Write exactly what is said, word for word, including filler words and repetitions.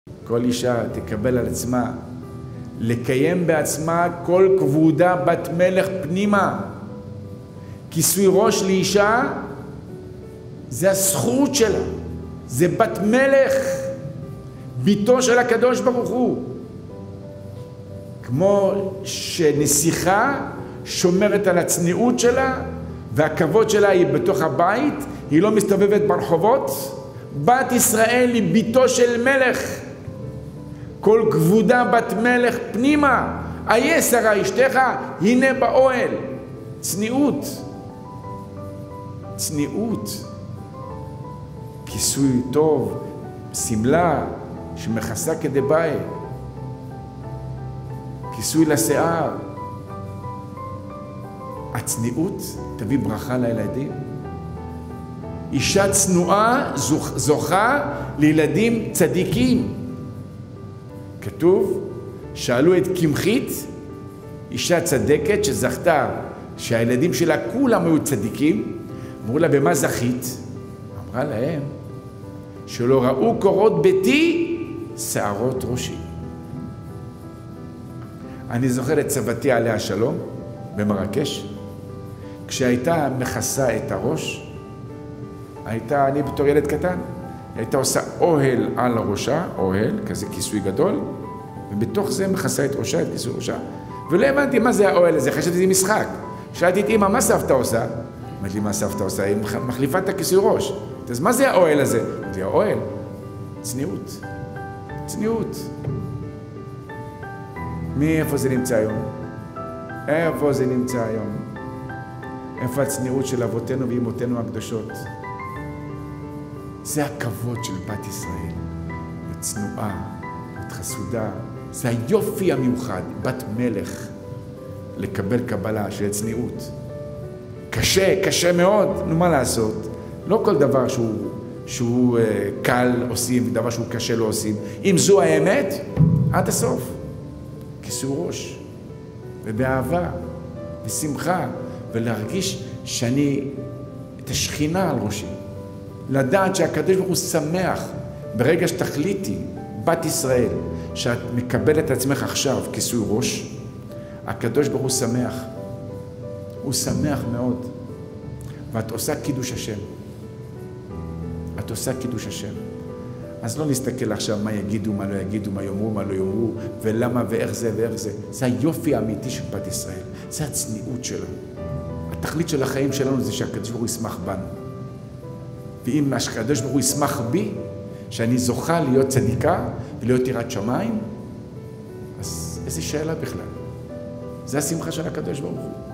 כל אישה תקבל על עצמה לקיים בעצמה כל כבודה בת מלך פנימה. כיסוי ראש לאישה זה הזכות שלה, זה בת מלך, ביתו של הקדוש ברוך הוא. כמו שנסיכה שומרת על הצניעות שלה והכבוד שלה היא בתוך הבית, היא לא מסתובבת ברחובות. בת ישראל היא ביתו של מלך, כל כבודה בת מלך פנימה. איה שרה אשתך, הנה באוהל. צניעות, צניעות, כיסוי טוב, סמלה שמכסה כדבעי, כיסוי לשיער. הצניעות תביא ברכה לילדים. אישה צנועה זוכה לילדים צדיקים. כתוב, שאלו את קמחית, אישה צדקת שזכתה שהילדים שלה כולם היו צדיקים, אמרו לה, במה זכית? אמרה להם, שלא ראו קורות ביתי שערות ראשי. אני זוכר את סבתי עליה שלום במרקש, כשהייתה מכסה את הראש, הייתה, אני בתור ילד קטן, הייתה עושה אוהל על ראשה, אוהל, כזה כיסוי גדול, ובתוך זה מכסה את ראשה, את כיסוי ראשה. ולא הבנתי מה זה האוהל הזה, חשבתי זה משחק. שאלתי את אמא, מה סבתא עושה? אמרתי לי, מה סבתא עושה? היא מחליפה את הכיסוי ראש. אז מה זה האוהל הזה? אמרתי, האוהל, צניעות. צניעות. מאיפה זה נמצא היום? איפה זה נמצא היום? איפה הצניעות של אבותינו ואמותינו הקדושות? זה הכבוד של בת ישראל. הצנועה, בת חסודה. זה היופי המיוחד, בת מלך, לקבל קבלה של צניעות. קשה, קשה מאוד, נו מה לעשות? לא כל דבר שהוא, שהוא uh, קל עושים, דבר שהוא קשה לא עושים. אם זו האמת, עד הסוף. כיסוי ראש, ובאהבה, ושמחה, ולהרגיש שאני, את השכינה על ראשי. לדעת שהקדוש ברוך הוא שמח ברגע שתחליטי, בת ישראל, שאת מקבלת את עצמך עכשיו כיסוי ראש, הקדוש ברוך הוא שמח. הוא שמח מאוד. ואת עושה קידוש השם. את עושה קידוש השם. אז לא נסתכל עכשיו מה יגידו, מה לא יגידו, מה יאמרו, מה לא יאמרו, ולמה ואיך זה ואיך זה. זה היופי האמיתי של בת ישראל. זה הצניעות שלה. התכלית של החיים שלנו זה שהקדוש ברוך הוא ישמח בנו. ואם הקדוש ברוך הוא ישמח בי, שאני זוכה להיות צדיקה ולהיות יראת שמיים, אז איזו שאלה בכלל? זה השמחה של הקדוש ברוך הוא.